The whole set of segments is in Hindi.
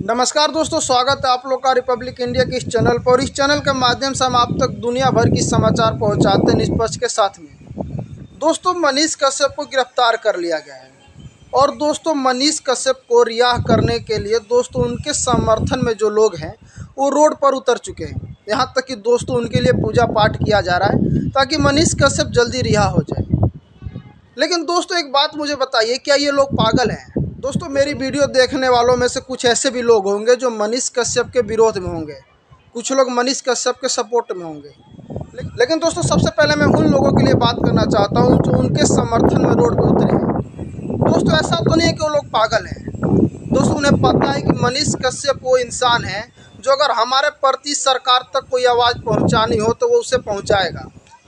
नमस्कार दोस्तों, स्वागत है आप लोग का रिपब्लिक इंडिया के इस चैनल पर। इस चैनल के माध्यम से हम आप तक दुनिया भर की समाचार पहुंचाते हैं निष्पक्ष के साथ में। दोस्तों, मनीष कश्यप को गिरफ्तार कर लिया गया है और दोस्तों मनीष कश्यप को रिहा करने के लिए दोस्तों उनके समर्थन में जो लोग हैं वो रोड पर उतर चुके हैं। यहाँ तक कि दोस्तों उनके लिए पूजा पाठ किया जा रहा है ताकि मनीष कश्यप जल्दी रिहा हो जाए। लेकिन दोस्तों एक बात मुझे बताइए, क्या ये लोग पागल हैं? दोस्तों मेरी वीडियो देखने वालों में से कुछ ऐसे भी लोग होंगे जो मनीष कश्यप के विरोध में होंगे, कुछ लोग मनीष कश्यप के सपोर्ट में होंगे। लेकिन दोस्तों सबसे पहले मैं उन लोगों के लिए बात करना चाहता हूं जो उनके समर्थन में रोड पर उतरे हैं। दोस्तों ऐसा तो नहीं है कि वो लोग पागल हैं। दोस्तों उन्हें पता है कि मनीष कश्यप वो इंसान है जो अगर हमारे प्रति सरकार तक कोई आवाज़ पहुँचानी हो तो वो उसे पहुँचाएगा।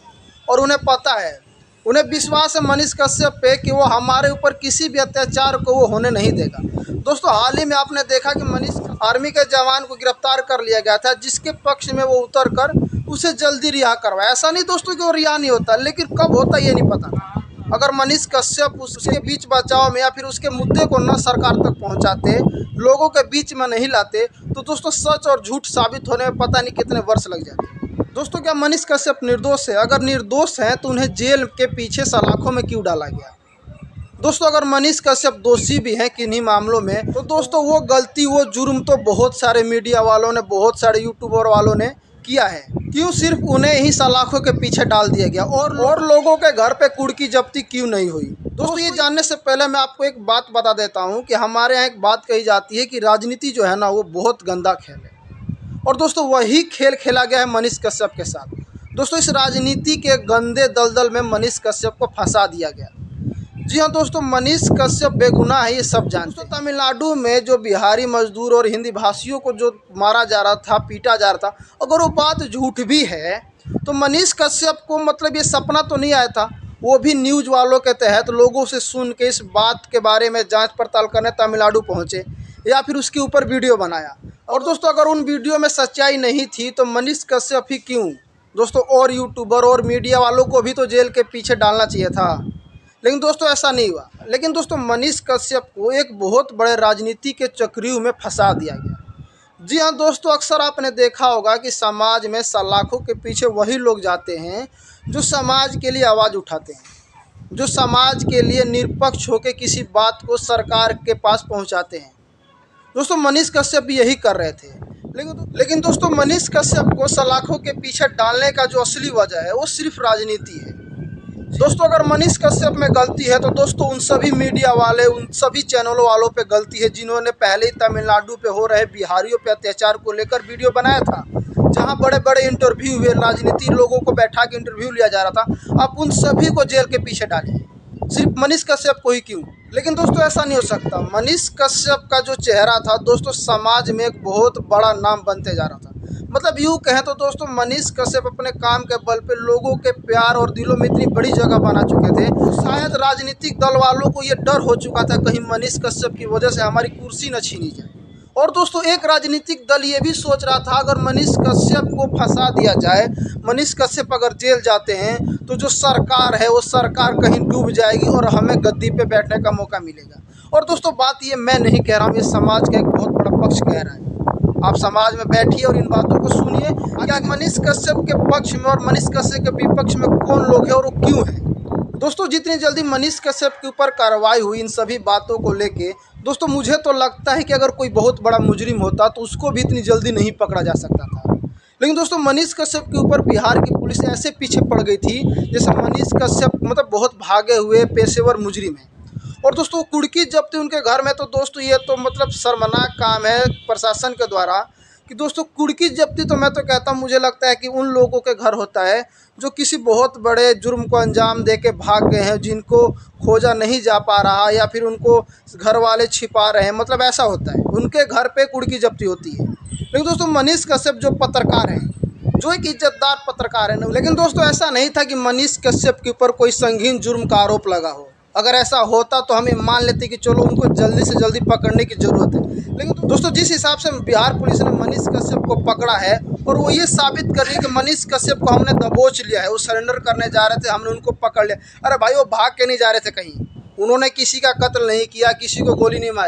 और उन्हें पता है, उन्हें विश्वास है मनीष कश्यप पे कि वो हमारे ऊपर किसी भी अत्याचार को वो होने नहीं देगा। दोस्तों हाल ही में आपने देखा कि मनीष आर्मी के जवान को गिरफ्तार कर लिया गया था, जिसके पक्ष में वो उतर कर उसे जल्दी रिहा करवाया। ऐसा नहीं दोस्तों कि वो रिहा नहीं होता, लेकिन कब होता ये नहीं पता। अगर मनीष कश्यप उसके बीच बचाव में या फिर उसके मुद्दे को न सरकार तक पहुँचाते, लोगों के बीच में नहीं लाते, तो दोस्तों सच और झूठ साबित होने में पता नहीं कितने वर्ष लग जाते। दोस्तों क्या मनीष कश्यप निर्दोष है? अगर निर्दोष हैं तो उन्हें जेल के पीछे सलाखों में क्यों डाला गया? दोस्तों अगर मनीष कश्यप दोषी भी हैं किन्हीं मामलों में, तो दोस्तों वो गलती वो जुर्म तो बहुत सारे मीडिया वालों ने, बहुत सारे यूट्यूबर वालों ने किया है। क्यों सिर्फ उन्हें ही सलाखों के पीछे डाल दिया गया और लोगों के घर पे कुर्की जब्ती क्यों नहीं हुई? दोस्तों ये जानने से पहले मैं आपको एक बात बता देता हूँ कि हमारे यहाँ एक बात कही जाती है कि राजनीति जो है ना वो बहुत गंदा खेल है, और दोस्तों वही खेल खेला गया है मनीष कश्यप के साथ। दोस्तों इस राजनीति के गंदे दलदल में मनीष कश्यप को फंसा दिया गया। जी हाँ दोस्तों, मनीष कश्यप बेगुनाह है, ये सब जानते हैं। तमिलनाडु में जो बिहारी मजदूर और हिंदी भाषियों को जो मारा जा रहा था, पीटा जा रहा था, अगर वो बात झूठ भी है तो मनीष कश्यप को मतलब ये सपना तो नहीं आया था। वो भी न्यूज़ वालों के तहत लोगों से सुन के इस बात के बारे में जाँच पड़ताल करने तमिलनाडु पहुँचे या फिर उसके ऊपर वीडियो बनाया। और दोस्तों अगर उन वीडियो में सच्चाई नहीं थी तो मनीष कश्यप ही क्यों, दोस्तों और यूट्यूबर और मीडिया वालों को भी तो जेल के पीछे डालना चाहिए था। लेकिन दोस्तों ऐसा नहीं हुआ। लेकिन दोस्तों मनीष कश्यप को एक बहुत बड़े राजनीति के चक्रव्यूह में फंसा दिया गया। जी हाँ दोस्तों, अक्सर आपने देखा होगा कि समाज में सलाखों के पीछे वही लोग जाते हैं जो समाज के लिए आवाज़ उठाते हैं, जो समाज के लिए निरपक्ष होकर किसी बात को सरकार के पास पहुँचाते हैं। दोस्तों मनीष कश्यप भी यही कर रहे थे। लेकिन दोस्तों मनीष कश्यप को सलाखों के पीछे डालने का जो असली वजह है वो सिर्फ राजनीति है। दोस्तों अगर मनीष कश्यप में गलती है तो दोस्तों उन सभी मीडिया वाले, उन सभी चैनलों वालों पे गलती है जिन्होंने पहले ही तमिलनाडु पे हो रहे बिहारियों पे अत्याचार को लेकर वीडियो बनाया था, जहां बड़े बड़े इंटरव्यू हुए, राजनीति लोगों को बैठा के इंटरव्यू लिया जा रहा था। आप उन सभी को जेल के पीछे डालिए, सिर्फ मनीष कश्यप को ही क्यों? लेकिन दोस्तों ऐसा नहीं हो सकता। मनीष कश्यप का जो चेहरा था दोस्तों समाज में एक बहुत बड़ा नाम बनते जा रहा था। मतलब यूँ कहें तो दोस्तों मनीष कश्यप अपने काम के बल पे लोगों के प्यार और दिलों में इतनी बड़ी जगह बना चुके थे, शायद राजनीतिक दल वालों को ये डर हो चुका था कहीं मनीष कश्यप की वजह से हमारी कुर्सी न छीनी जाए। और दोस्तों एक राजनीतिक दल ये भी सोच रहा था अगर मनीष कश्यप को फंसा दिया जाए, मनीष कश्यप अगर जेल जाते हैं तो जो सरकार है वो सरकार कहीं डूब जाएगी और हमें गद्दी पे बैठने का मौका मिलेगा। और दोस्तों बात ये मैं नहीं कह रहा हूँ, ये समाज का एक बहुत बड़ा पक्ष कह रहा है। आप समाज में बैठिए और इन बातों को सुनिए कि मनीष कश्यप के पक्ष में और मनीष कश्यप के विपक्ष में कौन लोग हैं और वो क्यों हैं। दोस्तों जितनी जल्दी मनीष कश्यप के ऊपर कार्रवाई हुई इन सभी बातों को लेके, दोस्तों मुझे तो लगता है कि अगर कोई बहुत बड़ा मुजरिम होता तो उसको भी इतनी जल्दी नहीं पकड़ा जा सकता था। लेकिन दोस्तों मनीष कश्यप के ऊपर बिहार की पुलिस ऐसे पीछे पड़ गई थी जैसे मनीष कश्यप मतलब बहुत भागे हुए पेशेवर मुजरिम है। और दोस्तों कुर्की जब्ती उनके घर में, तो दोस्तों ये तो मतलब शर्मनाक काम है प्रशासन के द्वारा कि दोस्तों कुर्की जब्ती तो मैं तो कहता हूँ, मुझे लगता है कि उन लोगों के घर होता है जो किसी बहुत बड़े जुर्म को अंजाम दे के भाग गए हैं, जिनको खोजा नहीं जा पा रहा या फिर उनको घर वाले छिपा रहे हैं, मतलब ऐसा होता है, उनके घर पे कुर्की जब्ती होती है। लेकिन दोस्तों मनीष कश्यप जो पत्रकार हैं, जो एक इज्जतदार पत्रकार है, लेकिन दोस्तों ऐसा नहीं था कि मनीष कश्यप के ऊपर कोई संगीन जुर्म का आरोप लगा हो। अगर ऐसा होता तो हम मान लेते कि चलो उनको जल्दी से जल्दी पकड़ने की ज़रूरत है। लेकिन दोस्तों जिस हिसाब से बिहार पुलिस ने मनीष कश्यप को पकड़ा है और वो ये साबित कर रही है कि मनीष कश्यप को हमने दबोच लिया है, वो सरेंडर करने जा रहे थे, हमने उनको पकड़ लिया। अरे भाई वो भाग के नहीं जा रहे थे कहीं, उन्होंने किसी का कत्ल नहीं किया, किसी को गोली नहीं मारी,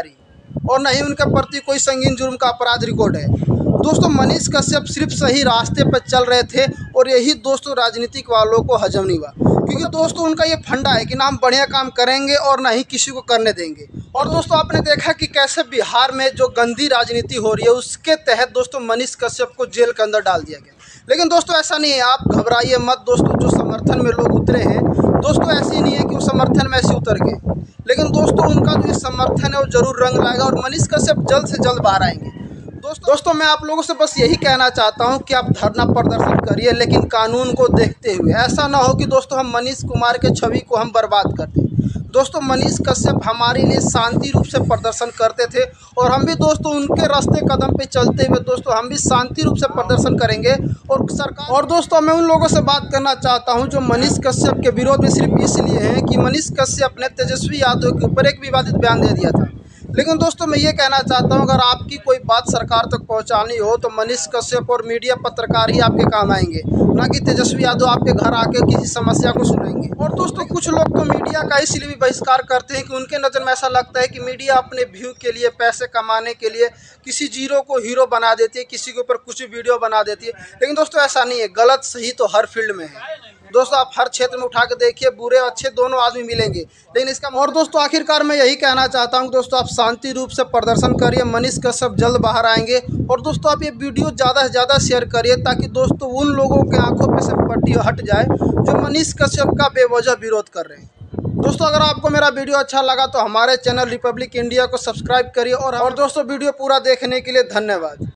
और न ही उनके प्रति कोई संगीन जुर्म का अपराध रिकॉर्ड है। दोस्तों मनीष कश्यप सिर्फ सही रास्ते पर चल रहे थे और यही दोस्तों राजनीतिक वालों को हजम नहीं हुआ, क्योंकि दोस्तों उनका ये फंडा है कि ना हम बढ़िया काम करेंगे और ना ही किसी को करने देंगे। और दोस्तों आपने देखा कि कैसे बिहार में जो गंदी राजनीति हो रही है उसके तहत दोस्तों मनीष कश्यप को जेल के अंदर डाल दिया गया। लेकिन दोस्तों ऐसा नहीं है, आप घबराइए मत दोस्तों। जो समर्थन में लोग उतरे हैं दोस्तों, ऐसी नहीं है कि वो समर्थन में ऐसे उतर गए, लेकिन दोस्तों उनका जो समर्थन है वो जरूर रंग लाएगा और मनीष कश्यप जल्द से जल्द बाहर आएंगे। दोस्तों मैं आप लोगों से बस यही कहना चाहता हूं कि आप धरना प्रदर्शन करिए, लेकिन कानून को देखते हुए। ऐसा ना हो कि दोस्तों हम मनीष कुमार के छवि को हम बर्बाद कर दें। दोस्तों मनीष कश्यप हमारे लिए शांति रूप से प्रदर्शन करते थे और हम भी दोस्तों उनके रास्ते कदम पे चलते हुए दोस्तों हम भी शांति रूप से प्रदर्शन करेंगे। और दोस्तों मैं उन लोगों से बात करना चाहता हूं जो मनीष कश्यप के विरोध में सिर्फ इसलिए हैं कि मनीष कश्यप ने तेजस्वी यादव के ऊपर एक विवादित बयान दे दिया था। लेकिन दोस्तों मैं ये कहना चाहता हूं, अगर आपकी कोई बात सरकार तक पहुंचानी हो तो मनीष कश्यप और मीडिया पत्रकार ही आपके काम आएंगे, ना कि तेजस्वी यादव आपके घर आके किसी समस्या को सुनेंगे। और दोस्तों कुछ लोग तो मीडिया का इसलिए भी बहिष्कार करते हैं कि उनके नज़र में ऐसा लगता है कि मीडिया अपने व्यू के लिए, पैसे कमाने के लिए किसी जीरो को हीरो बना देती है, किसी के ऊपर कुछ वीडियो बना देती है। लेकिन दोस्तों ऐसा नहीं है, गलत सही तो हर फील्ड में है दोस्तों। आप हर क्षेत्र में उठा के देखिए, बुरे अच्छे दोनों आदमी मिलेंगे। लेकिन इसका और दोस्तों आखिरकार मैं यही कहना चाहता हूं दोस्तों, आप शांति रूप से प्रदर्शन करिए, मनीष कश्यप जल्द बाहर आएंगे। और दोस्तों आप ये वीडियो ज़्यादा से ज़्यादा शेयर करिए ताकि दोस्तों उन लोगों के आंखों पे से पट्टी हट जाए जो मनीष कश्यप का बेवजह विरोध कर रहे हैं। दोस्तों अगर आपको मेरा वीडियो अच्छा लगा तो हमारे चैनल रिपब्लिक इंडिया को सब्सक्राइब करिए। और दोस्तों वीडियो पूरा देखने के लिए धन्यवाद।